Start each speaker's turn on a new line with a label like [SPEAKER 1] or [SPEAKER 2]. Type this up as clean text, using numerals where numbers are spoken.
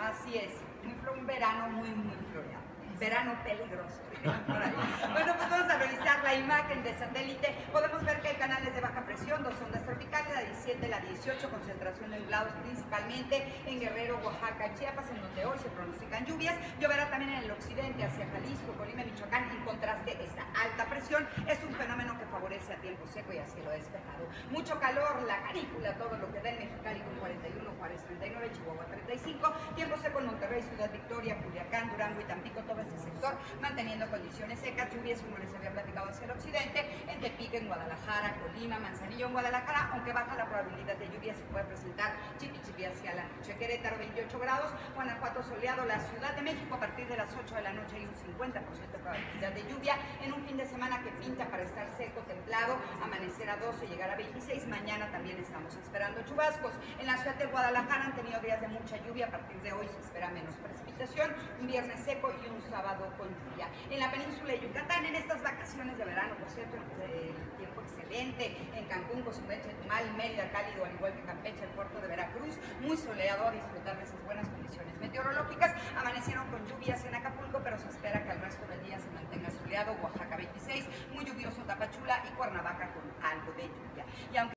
[SPEAKER 1] Así es, un verano muy floreado. Verano peligroso. Bueno, pues vamos a revisar la imagen de satélite. Podemos ver que hay canales de baja presión, dos ondas tropicales, la 17 y la 18, concentración de nublados principalmente en Guerrero, Oaxaca y Chiapas, en donde hoy se pronostican lluvias. Lloverá también en el occidente, hacia Jalisco, Colima y Michoacán. En contraste, esta alta presión es un fenómeno que favorece a tiempo seco y a cielo despejado. Mucho calor, la canícula, todo lo que da en Mexicali con 41, Juárez 39, Chihuahua 35. Tiempo seco en Monterrey, Ciudad Victoria, Culiacán, Durango y Tampico, todo este sector manteniendo condiciones secas, lluvias, como les había platicado, hacia el occidente, en Tepic, en Guadalajara, Colima, Manzanillo, en Guadalajara, aunque baja la probabilidad de lluvia, se puede presentar chipi hacia la noche. Querétaro 28 grados, Guanajuato soleado, la Ciudad de México a partir de las 8 de la noche hay un 50% de probabilidad de lluvia, en un fin de semana que pinta para estar seco, templado, amanecer a 12, llegar a 26, mañana también estamos esperando chubascos. En la ciudad de Guadalajara han tenido días de mucha lluvia, a partir de hoy se espera menos precipitación, un viernes seco y un sábado con lluvia. En la península de Yucatán, en estas vacaciones de verano, por cierto, el tiempo excelente, en Cancún, Cozumel, Chetumal, Mérida, cálido, al igual que Campeche, el puerto de Veracruz, muy soleado, a disfrutar de esas buenas condiciones meteorológicas. Amanecieron con lluvias en Acapulco, pero se espera que el resto del día se mantenga soleado. Oaxaca 26, muy lluvioso Tapachula y Cuernavaca con algo de lluvia. Y aunque